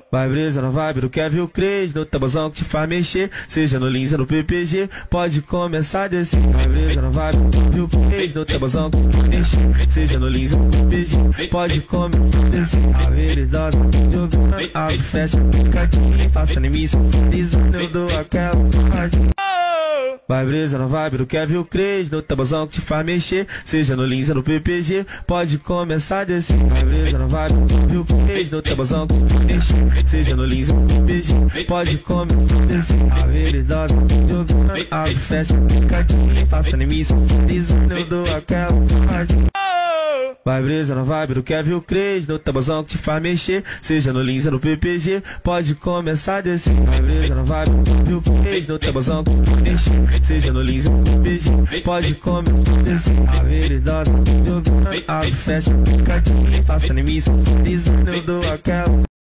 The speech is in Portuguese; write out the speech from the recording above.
Vai brisa na vibe do Kevin o Cres, no tabuzão que te faz mexer, seja no Lins ou no PPG, pode começar a descer. Vai brisa na vibe do Kevin o Cres, no tabuzão que te faz mexer, seja no Lins ou no PPG, pode começar a descer. A veridosa jogando, abre, fecha, picadinho, faça em mim, sensualizando, eu dou aquela saudade. Vai brisa na vibe do Kevin o Cres, no tabuzão que te faz mexer, seja no Lins ou no PPG, pode começar a descer. Vai brisa na vibe do Kevin o Cres, no tabuzão que te faz mexer, seja no Lins ou no PPG, pode começar a descer. A veridosa jogando, abre, fecha, picadinho, faça em mim, sensualizando, eu dou aquela saudade. Vai brisa na vibe do Kevin o Cres, no tabuzão que te faz mexer, seja no Lins ou no PPG, pode começar a descer. Vai brisa na vibe do Kevin o Cres, no tabuzão que te faz mexer, seja no Lins ou no PPG, pode começar a descer. A veridosa jogando, abre, fecha, picadinho, faça em mim, sensualizando, eu dou aquela